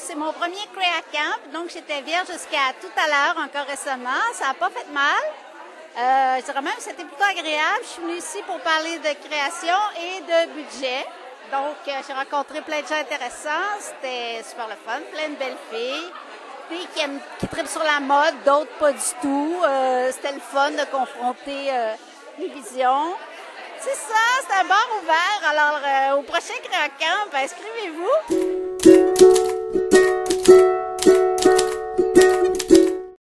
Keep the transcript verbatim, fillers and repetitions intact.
c'est mon premier Créa Camp, donc j'étais vierge jusqu'à tout à l'heure, encore récemment. Ça n'a pas fait mal. Euh, je dirais même que c'était plutôt agréable. Je suis venue ici pour parler de création et de budget. Donc, euh, j'ai rencontré plein de gens intéressants. C'était super le fun, plein de belles filles. Filles qui, aiment, qui trippent sur la mode, d'autres pas du tout. Euh, c'était le fun de confronter euh, les visions. C'est ça, c'est un bar ouvert. Alors, euh, au prochain Créa Camp, inscrivez-vous.